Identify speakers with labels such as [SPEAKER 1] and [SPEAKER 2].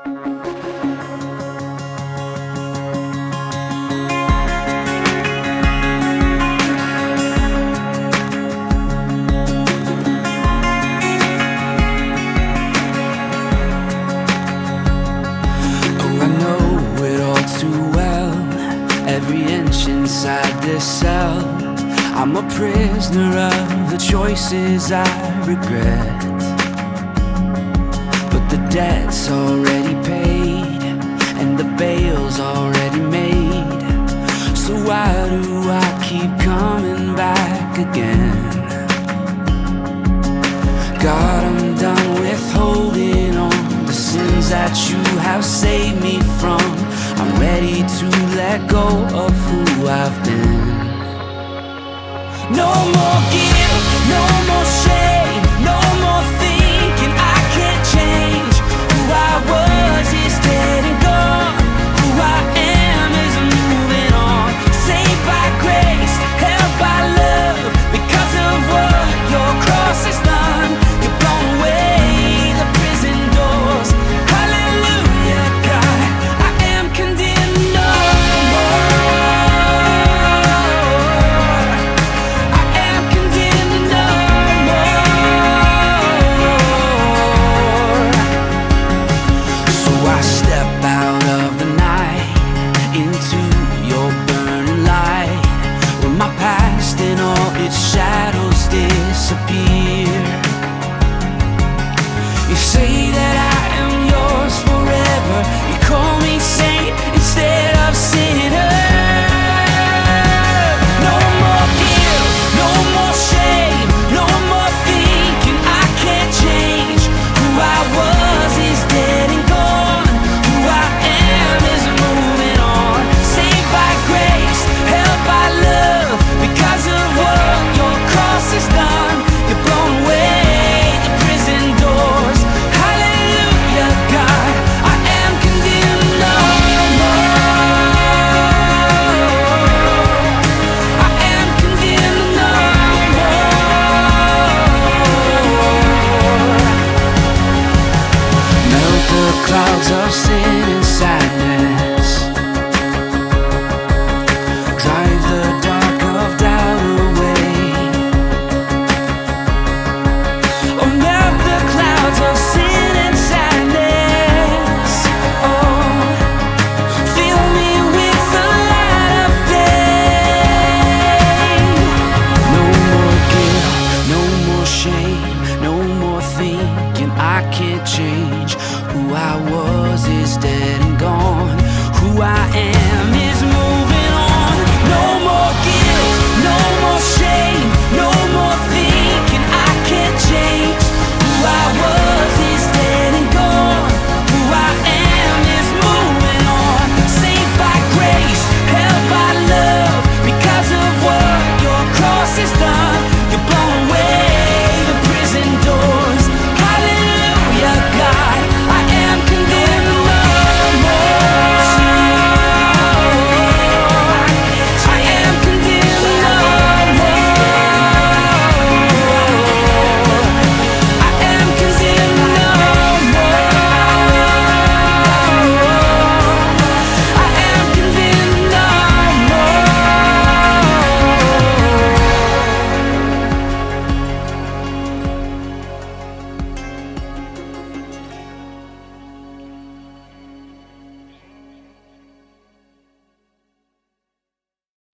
[SPEAKER 1] Every inch inside this cell, I'm a prisoner of the choices I regret. But the debt's already paid and the bail's already made. So why do I keep coming back again? God, I'm done with holding on the sins that you have saved me from. I'm ready to let go of who I've been. No more guilt, no more shame, no more thinking I can't change. Who I was is dead and gone. Who I am is moving on. Saved by grace, held by love, because of what your cross has done. You've blown away the prison doors. Hallelujah, God, I am condemned no more. I am condemned no more. So I step out of the night into your burning light, where my past and all its shadows disappear. You say that I am yours forever. You call me saint instead of sinner. No more guilt, no more shame, no more thinking I can't change. Who I was is dead and gone. Who I am is moving on. Saved by grace, held by love, because of what your cross has done. You've blown away the prison doors. Hallelujah, God, I am condemned no more. I am condemned no more. Melt the clouds of sin and sadness. Drive the dark of doubt away. Oh, melt the clouds of sin and sadness. Oh, fill me with the light of day. No more guilt, no more shame, no more thinking I can't change. Who I was is dead and gone. Who I am